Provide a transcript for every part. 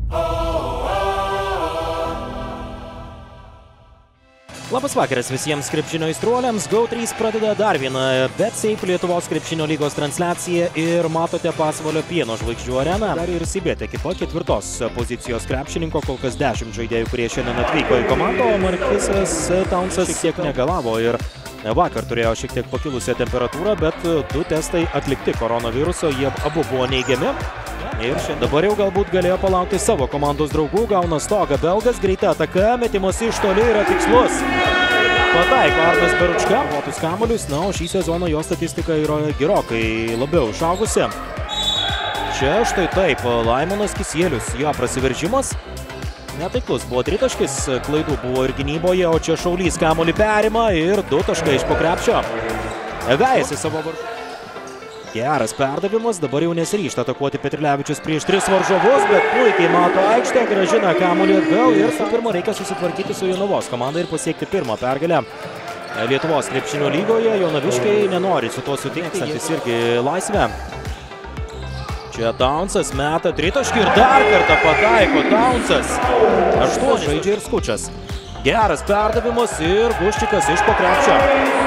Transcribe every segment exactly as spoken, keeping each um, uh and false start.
Labas vakaras visiems krepšinio aistruoliams. Go trys pradeda dar vieną BetSafe Lietuvos krepšinio lygos transliaciją ir matote Pasvalio pieno žvaigždžių areną. Dar ir Sibet ekipa ketvirtos pozicijos krepšininko, kol kas dešimt žaidėjų, kurie šiandien atvyko į komandą, o Markisas Townsas šiek tiek negalavo ir vakar turėjo šiek tiek pakilusią temperatūrą, bet du testai atlikti koronaviruso, jie abu buvo neigiami. Ir šiandien dabar jau galbūt galėjo palaukti savo komandos draugų, gauna stogą belgas, greita ataka, metimas iš toli yra tikslus. Pataiko Arnas Beručka, votus kamuolius, na, o šį sezoną jo statistika yra gerokai labiau išaugusi. Čia štai taip, Laimonas Kisielius, jo prasiveržimas. Netaiklus buvo tritaškis, klaidų buvo ir gynyboje, o čia Šaulys kamuolį perima ir du taškai iš po krepšio. Vejasi savo varžovą. Geras perdavimas, dabar jau nesiryžta atakuoti Petrilevičius prieš tris varžovus, bet puikiai mato aikštę, grąžina kamuolį atgal ir su pirma reikia susitvarkyti su Jonavos komanda ir pasiekti pirmą pergalę Lietuvos krepšinio lygoje. Jonaviškiai nenori su to sutikti, jis irgi laisvę. Čia Townsas meta tritaškį ir dar kartą pataiko Townsas. Aštuoni žaidžia ir Skučas. Geras perdavimas ir Guščikas iš po krepšio.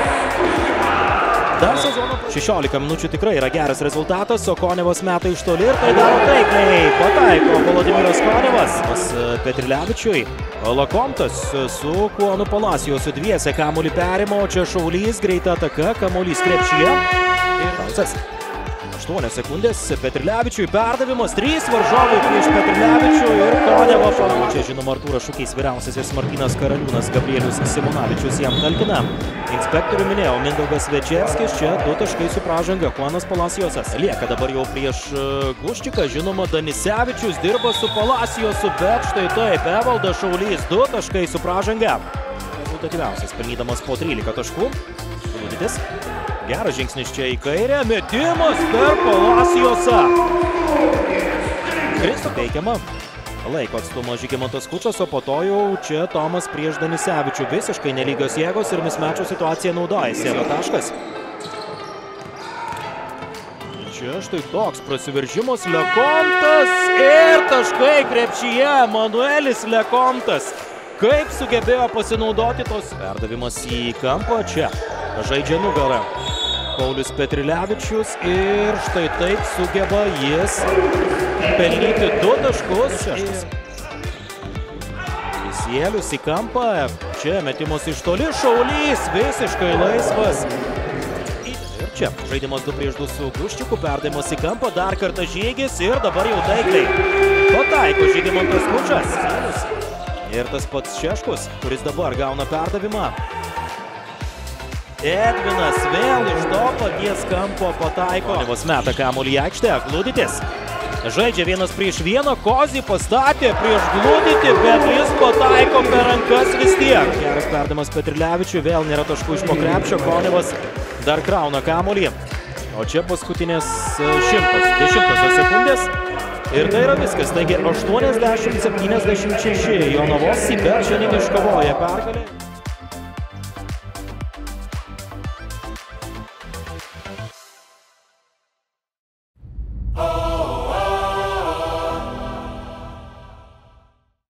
Dar sezono šešiolika minučių tikrai yra geras rezultatas, o Konevas meta iš toli ir tai daro taikliai. Pataiko Volodimiras Konevas Petrilevičiui. Lakomtas su Kuonu Palacijosu dviese kamuolį perima, o čia Šaulys, greita ataka, kamuolys krepšyje. Ir Townsas. aštuonios sekundės, Petrilevičiui perdavimas, trys varžovai prieš Petrilevičių ir Konevą palaiko. Čia žinoma Artūras Šukys, vyriausiasis Martynas Karaliūnas, Gabrielius Simonavičius jam talkina. Inspektorių minėjau Mindaugas Večerskis, čia du taškai su pražanga, Kuonas Palacijosas. Lieka dabar jau prieš Guščiką, žinoma Danisevičius dirba su Palacijosu, bet štai taip, Evaldas Šaulys, du taškai su pražanga. Rezultatyviausias, pelnydamas po trylika taškų. Luditis. Geras žingsnis čia į kairę, metimas per Palacijosą. Kristo teikiama. Laiko atstumą Žygimantas Skučas, o po to jau čia Tomas prieš Danisevičių. Visiškai nelygios jėgos ir mismečio situacija naudojasi. Jo taškas. Čia štai toks prasiveržimas, Lekontas ir taškai krepšyje. Manuelis Lekontas. Kaip sugebėjo pasinaudoti tos perdavimas į kampą čia. Žaidžia nugarą Paulius Petrilevičius ir štai taip sugeba jis pelnyti du taškus. Kisielius į kampą, čia metimas iš toli, Šaulys visiškai laisvas. Ir čia žaidimas du prieš du su Guščiku, perdavimas į kampą, dar kartą Žygis ir dabar jau taikliai. Pataiko Žygimantas Skučas. Ir tas pats Šeškus, kuris dabar gauna perdavimą. Edvinas vėl iš to paties kampo pataiko. Konevas meta kamuolį į aikštę, Gluditis. Žaidžia vienas prieš vieną, Kozį pastatė prieš Gluditį, bet jis pataiko per rankas vis tiek. Geras perdavimas Petrilevičiui, vėl nėra taškų iš po krepšio, Konevas dar krauna kamuolį. O čia paskutinės šimtas, dešimtosios sekundės. Ir tai yra viskas, taigi aštuoniasdešimt septyniasdešimt šeši Jonavos Sibet šiandien iškovoja pergalę.